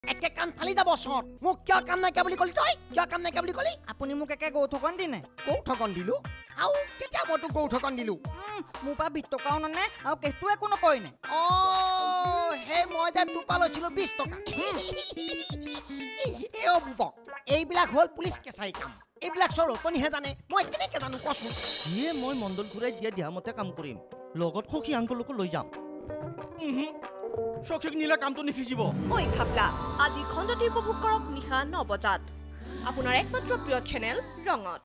একে কাণ ফালি যাব চত মোক কিয় কাম নাইকিয়া বুলি কলি তই কিয় কাম নাইকিয়া বুলি কলি আপুনি মোক একে গৌঠকন দিনে কৌঠকন দিলো আৰু কেতিয়া মই তোক কৌঠকন দিলো মোৰ পৰা 20 টকাও ননে আৰু কেহটো একো নকৰিনে সেই মই যে টোপা লৈছিলো 20 টকা বুবক এইবিলাক হ'ল পুলিচ কেঁচাই কাম এইবিলাক চৰ ৰতনিহে জানে মই কেনেকে জানো কচোন ইয়ে মই মণ্ডল খুৰাই দিয়া দিয়া মতে কাম কৰিম লগত সখী আংকলকো লৈ যাম সখীক নিলে কামটো নিখিজিব ঐ খাপলা আজি খণ্ডটি উপভোগ কৰক নিশা 9 বজাত আপোনাৰ একমাত্ৰ প্ৰিয় চেনেল ৰঙত